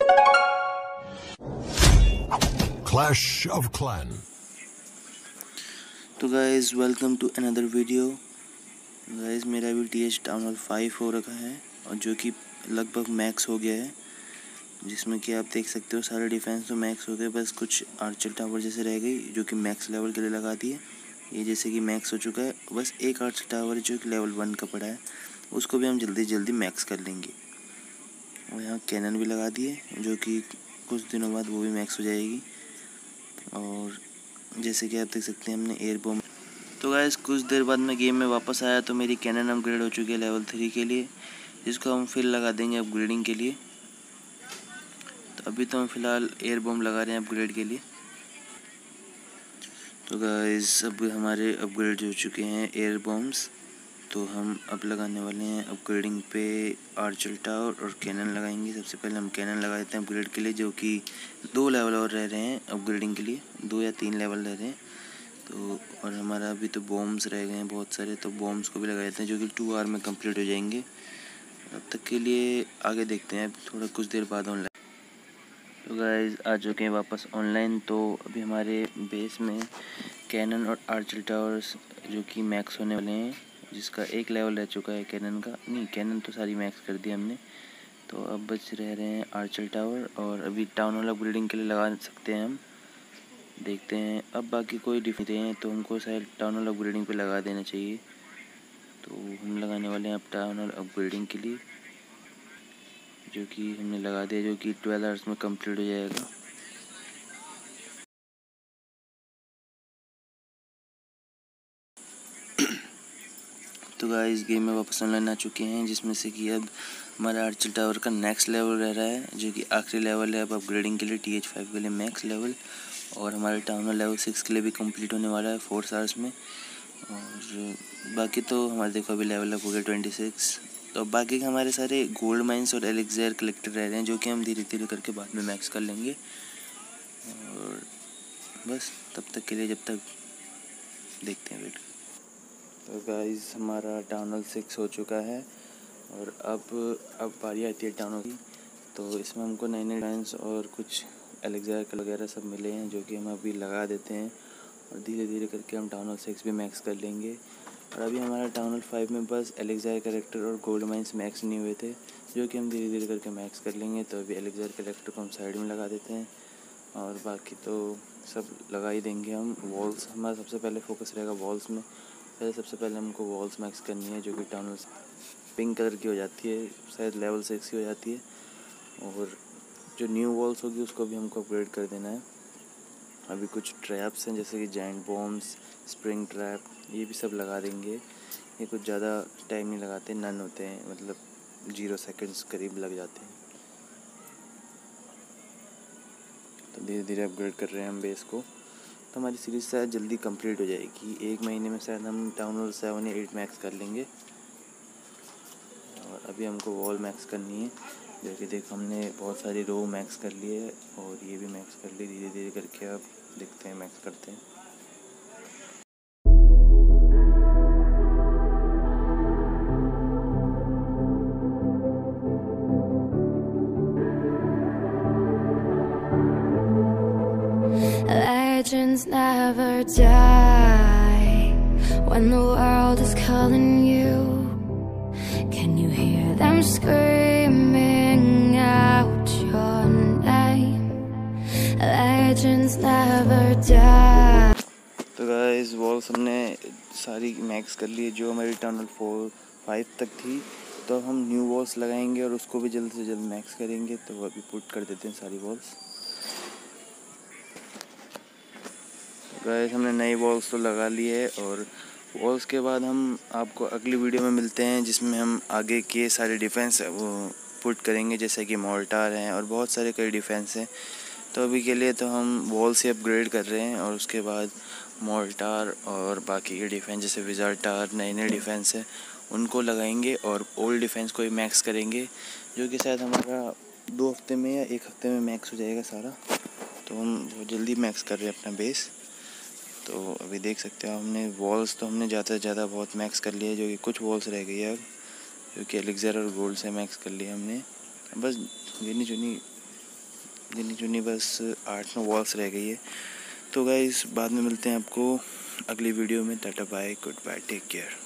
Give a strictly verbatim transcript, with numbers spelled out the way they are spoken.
Clash of Clan। तो guys welcome to another video. Guys मेरा भी T H town hall five हो रखा है और जो कि लगभग मैक्स हो गया है, जिसमें कि आप देख सकते हो सारे डिफेंस तो मैक्स हो गए, बस कुछ आर्चर टावर जैसे रह गई जो कि मैक्स लेवल के लिए लगा दिए। ये जैसे कि मैक्स हो चुका है, बस एक आर्चर टावर जो कि लेवल वन का पड़ा है उसको भी हम जल्दी जल्दी मैक्स कर लेंगे। और यहाँ कैनन भी लगा दिए जो कि कुछ दिनों बाद वो भी मैक्स हो जाएगी। और जैसे कि आप देख सकते हैं हमने एयर बॉम्ब। तो गाइस कुछ देर बाद मैं गेम में वापस आया तो मेरी कैनन अपग्रेड हो चुकी है लेवल थ्री के लिए, जिसको हम फिर लगा देंगे अपग्रेडिंग के लिए। तो अभी तो हम फिलहाल एयर बॉम्ब लगा रहे हैं अपग्रेड के लिए। तो गाइस अब हमारे अपग्रेड हो चुके हैं एयर बॉम्ब्स, तो हम अब लगाने वाले हैं अपग्रेडिंग पे आर्चर टावर और कैनन लगाएंगे। सबसे पहले हम कैनन लगा देते हैं अपग्रेड के लिए, जो कि दो लेवल और रह रहे हैं अपग्रेडिंग के लिए, दो या तीन लेवल रह रहे हैं। तो और हमारा अभी तो बॉम्ब्स रह गए हैं बहुत सारे, तो बॉम्ब्स को भी लगा देते हैं जो कि टू आवर में कंप्लीट हो जाएंगे। तब तक के लिए आगे देखते हैं, थोड़ा कुछ देर बाद ऑनलाइन। तो गाइस आ चुके हैं वापस ऑनलाइन। तो अभी हमारे बेस में कैनन और आर्चर टावर्स जो कि मैक्स होने वाले हैं, जिसका एक लेवल रह चुका है कैनन का, नहीं कैनन तो सारी मैक्स कर दी हमने। तो अब बच रह रहे हैं आर्चर टावर, और अभी टाउन हॉल अपग्रेडिंग के लिए लगा सकते हैं हम। देखते हैं अब बाकी कोई डिफेंस हैं तो हमको शायद टाउन हॉल अपग्रेडिंग पे लगा देना चाहिए। तो हम लगाने वाले हैं अब टाउन हॉल अपग्रेडिंग के लिए, जो कि हमने लगा दिया, जो कि ट्वेल्व आवर्स में कंप्लीट हो जाएगा। तो गाइस गेम में वापस ऑनलाइन आ चुके हैं, जिसमें से कि अब हमारा आर्चर टावर का नेक्स्ट लेवल रह रहा है, जो कि आखिरी लेवल है अब अपग्रेडिंग के लिए टी एच फाइव के लिए मैक्स लेवल। और हमारे टाउन हॉल लेवल सिक्स के लिए भी कंप्लीट होने वाला है फोर आवर्स में। और बाकी तो हमारे देखो अभी लेवल अप हो गया ट्वेंटी सिक्स। तो बाकी के हमारे सारे गोल्ड माइंस और एलेक्जेयर कलेक्टर रह रहे हैं, जो कि हम धीरे धीरे करके बाद में मैक्स कर लेंगे। और बस तब तक के लिए जब तक देखते हैं वेट। तो गाइस हमारा टाउन हॉल सिक्स हो चुका है और अब अब बारी आती है टाउन हॉल की। तो इसमें हमको नए नए डांस और कुछ एलेक्जेयर वगैरह सब मिले हैं, जो कि हम अभी लगा देते हैं और धीरे धीरे करके हम टाउन हॉल सिक्स भी मैक्स कर लेंगे। और अभी हमारा टाउन हॉल फाइव में बस एलेक्जेयर कैरेक्टर और गोल्ड माइंस मैक्स नहीं हुए थे, जो कि हम धीरे धीरे करके मैक्स कर लेंगे। तो अभी एलेक्जेयर कैरेक्टर को हम साइड में लगा देते हैं और बाकी तो सब लगा ही देंगे हम। वॉल्स हमारा सबसे पहले फोकस रहेगा वॉल्स में। पहले सबसे पहले हमको वॉल्स मैक्स करनी है, जो कि टाउन हॉल पिंक कलर की हो जाती है, शायद लेवल सिक्स की हो जाती है। और जो न्यू वॉल्स होगी उसको भी हमको अपग्रेड कर देना है। अभी कुछ ट्रैप्स हैं जैसे कि जाइंट बॉम्ब्स, स्प्रिंग ट्रैप, ये भी सब लगा देंगे। ये कुछ ज़्यादा टाइम नहीं लगाते, नन होते हैं, मतलब जीरो सेकंड्स करीब लग जाते हैं। तो धीरे धीरे अपग्रेड कर रहे हैं हम बेस को। तो हमारी सीरीज़ शायद जल्दी कंप्लीट हो जाएगी, एक महीने में शायद हम टाउन हॉल सेवन या एट मैक्स कर लेंगे। और अभी हमको वॉल मैक्स करनी है, जो कि देख हमने बहुत सारी रो मैक्स कर ली है और ये भी मैक्स कर ली। धीरे धीरे करके अब देखते हैं मैक्स करते हैं। Legends never die when the world is calling you. Can you hear them screaming out your name? Legends never die. तो गाइस वॉल्स हमने सारी मैक्स कर ली है, जो हमारी टाउन हॉल फोर फाइव तक थी। तो हम न्यू वॉल्स लगाएंगे और उसको भी जल्द से जल्द मैक्स करेंगे। तो अभी पुट कर देते हैं सारी वॉल्स। गाइस हमने नई वॉल्स तो लगा ली है और वॉल्स के बाद हम आपको अगली वीडियो में मिलते हैं, जिसमें हम आगे के सारे डिफेंस वो पुट करेंगे, जैसे कि मोर्टार हैं और बहुत सारे कई डिफेंस हैं। तो अभी के लिए तो हम वॉल से अपग्रेड कर रहे हैं और उसके बाद मोर्टार और बाकी के डिफेंस जैसे विजार्टार नए नए डिफेंस हैं उनको लगाएंगे और ओल्ड डिफेंस को भी मैक्स करेंगे, जो कि शायद हमारा दो हफ्ते में या एक हफ्ते में मैक्स हो जाएगा सारा। तो हम बहुत जल्दी मैक्स कर रहे हैं अपना बेस। तो अभी देख सकते हो हमने वॉल्स तो हमने ज़्यादा से ज़्यादा बहुत मैक्स कर लिया है, जो कि कुछ वॉल्स रह गई है अब, जो कि एलेक्जेयर और गोल्ड से मैक्स कर लिया हमने। बस गिनी चुनी गिनी चुनी बस आठ नौ वॉल्स रह गई है। तो गाइस बाद में मिलते हैं आपको अगली वीडियो में। Tata bye, goodbye, take care.